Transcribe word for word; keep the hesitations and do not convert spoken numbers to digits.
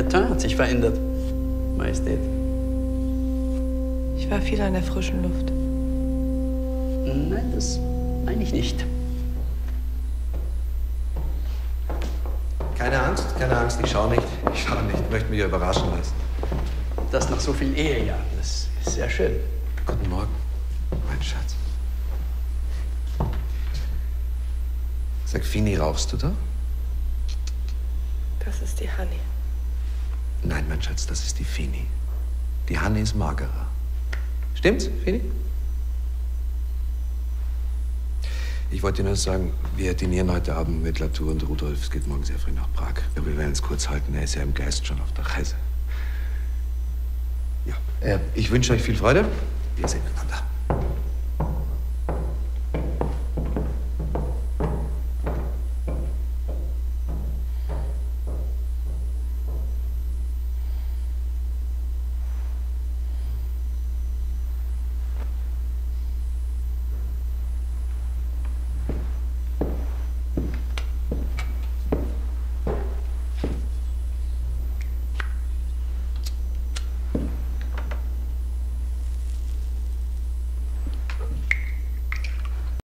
Ihr Teint hat sich verändert, Majestät. Ich war viel an der frischen Luft. Nein, das meine ich nicht. Keine Angst, keine Angst, ich schaue nicht. Ich schaue nicht, ich möchte mich überraschen lassen. Das nach so vielen Ehejahren, das ist sehr schön. Guten Morgen, mein Schatz. Sag, Fini, rauchst du da? Das ist die Honey. Nein, mein Schatz, das ist die Fini. Die Honey ist magerer. Stimmt's, Fini? Ich wollte dir nur sagen, wir dinieren heute Abend mit Latour und Rudolf. Es geht morgen sehr früh nach Prag. Ja, wir werden es kurz halten. Er ist ja im Geist schon auf der Reise. Ja, äh, ich wünsche euch viel Freude. Wir sehen einander.